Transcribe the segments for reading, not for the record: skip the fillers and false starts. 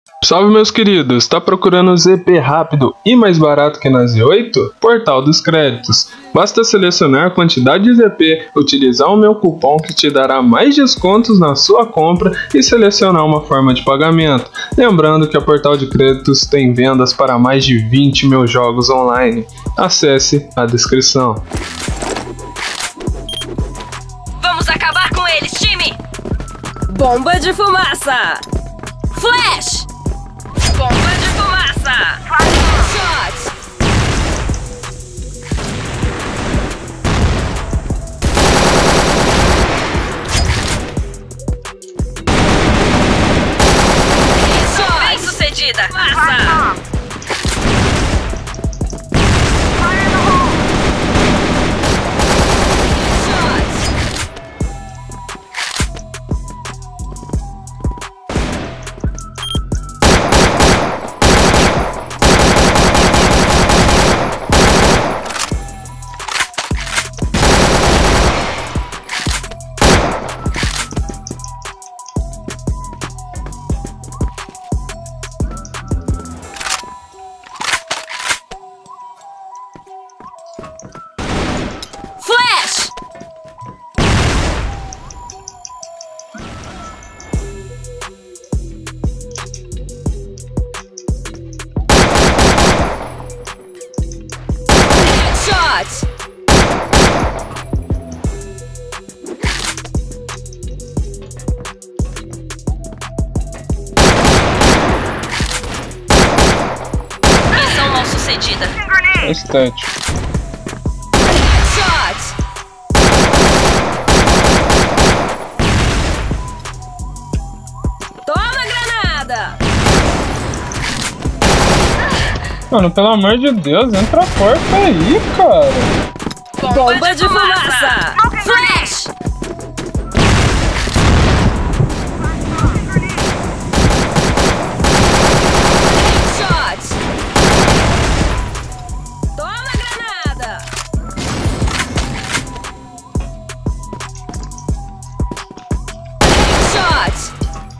Salve meus queridos, tá procurando ZP rápido e mais barato que na Z8? Portal dos Créditos. Basta selecionar a quantidade de ZP, utilizar o meu cupom que te dará mais descontos na sua compra e selecionar uma forma de pagamento. Lembrando que a Portal de Créditos tem vendas para mais de 20 mil jogos online. Acesse a descrição. Vamos acabar com eles, time! Bomba de fumaça! Flash! Bomba de fumaça! Shot! Bem sucedida! Massa! Flash! Headshot! Missão mal sucedida. Estético. Shot! Toma granada! Mano, pelo amor de Deus, entra forte aí, cara. Bomba de fumaça! Flash! Headshot! Toma granada! Headshot!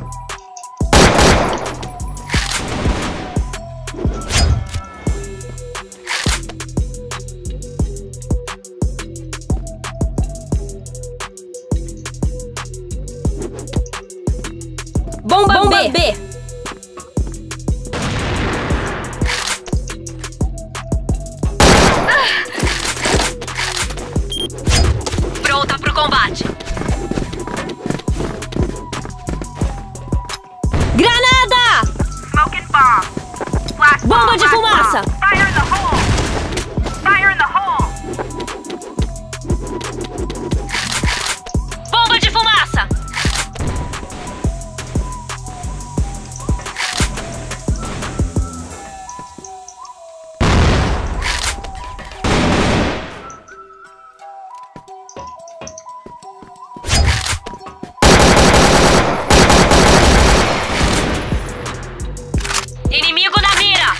Bomba B! Pronta pro combate. Granada! Smoking bomb. Flash bomb. Bomba de fumaça! Fire in the hole. Fire in the hole. Bomba de fumaça! Inimigo na mira!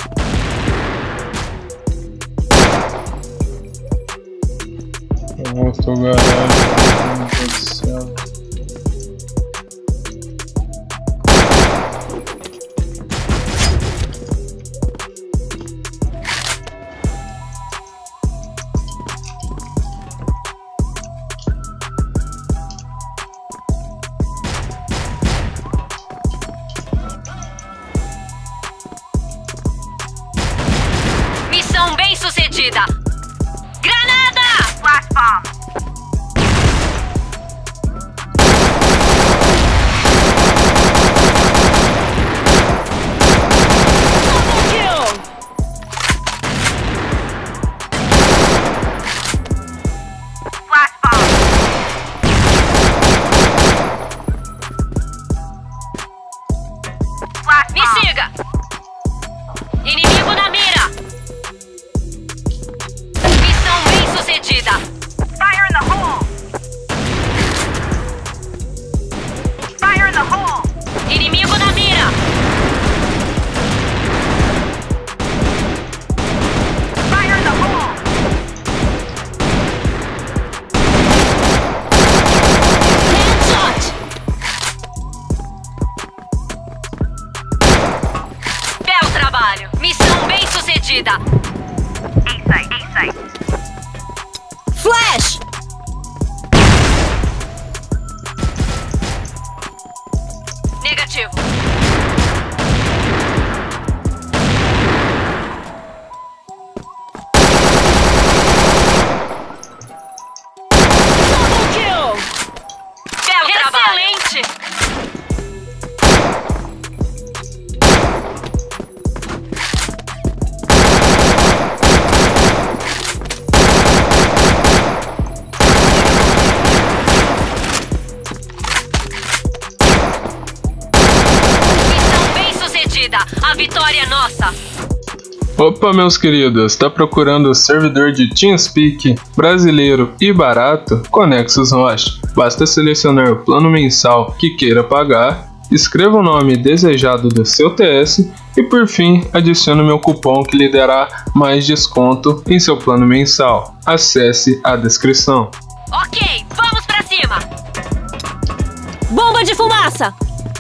Outro garagem, meu Deus do céu. Missão bem sucedida! Granada! Flash bomb. Double kill! Flash bomb. Flash Me bomb. siga! Inimigo na mira! Missão bem sucedida! Fire in the hole. Fire in the hole. Inimigo na mira! Fire in the hole. Headshot! sucedida. A-site. Flash! Negativo. Double kill! Belo trabalho. Excelente! A vitória é nossa! Opa, meus queridos, tá procurando o servidor de TeamSpeak brasileiro e barato? Conexus Rocha. Basta selecionar o plano mensal que queira pagar, escreva o nome desejado do seu TS e por fim adicione meu cupom que lhe dará mais desconto em seu plano mensal. Acesse a descrição. Ok, vamos pra cima! Bomba de fumaça!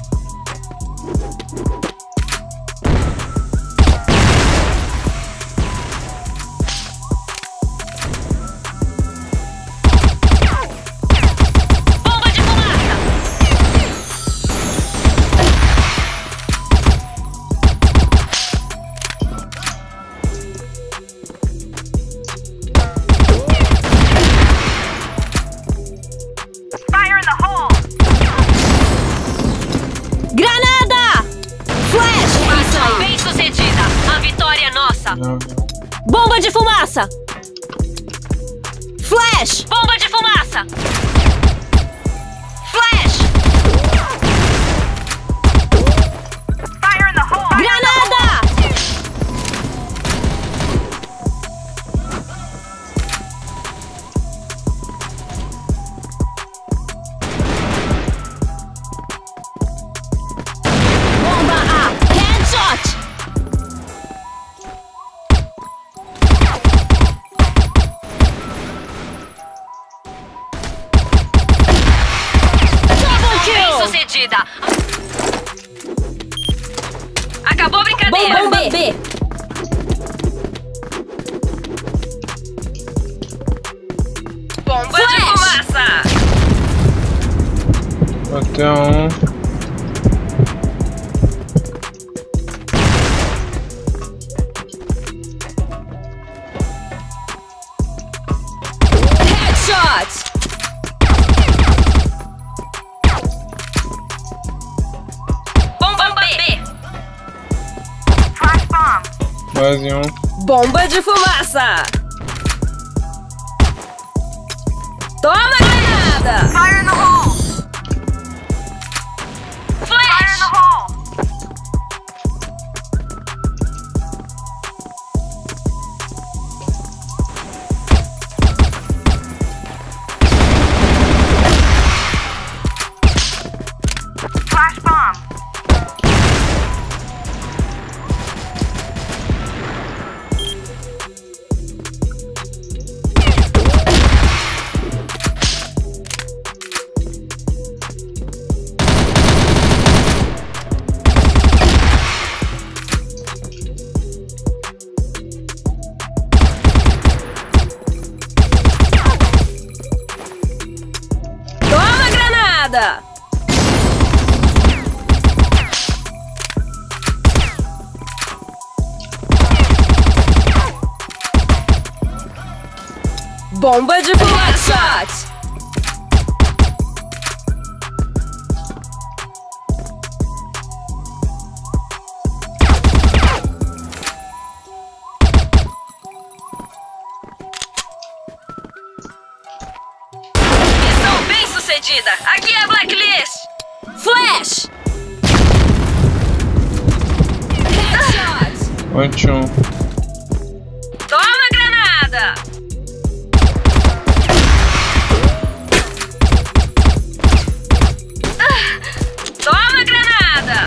Bomba de fumaça! Flash! Bomba de fumaça! Flash! Fire in the hole! Granada! Bomba A! Headshot! Sucedida. Acabou a brincadeira. Bomba B. Bomba de fumaça. Até um. Headshot. Mais um. Bomba de fumaça! Toma granada! Fire in the hole! Fire in the hole! Flash bomb! Bomba de fumaça! Missão bem sucedida! Aqui é a Blacklist! Flash! Headshot! Ótimo. Toma granada! Toma granada!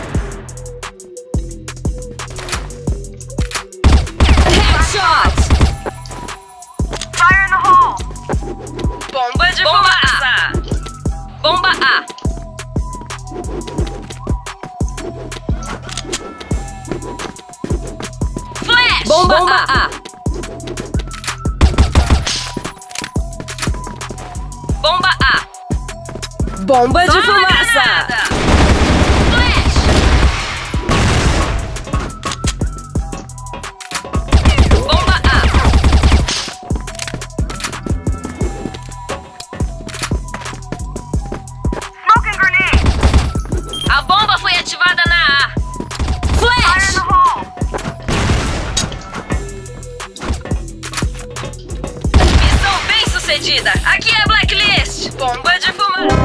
Headshot! Fire in the hole! Bomba de fumaça! Bomba A! Bomba A. Bomba A. Bomba de Toma fumaça. granada. Flash. Bomba A. Smoking grenade. A bomba foi ativada na A. Fire in Flash. the hole. Missão bem sucedida. Aqui é a Blacklist. Bomba de fumaça.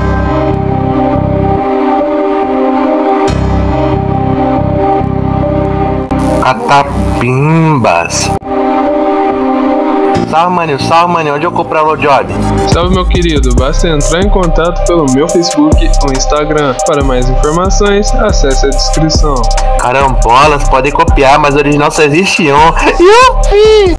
Catapimbas. Salve, maninho. Onde eu compro o job? Salve, meu querido, basta entrar em contato pelo meu Facebook ou Instagram. Para mais informações, acesse a descrição. Carambolas, podem copiar, mas original só existe um. Yupi!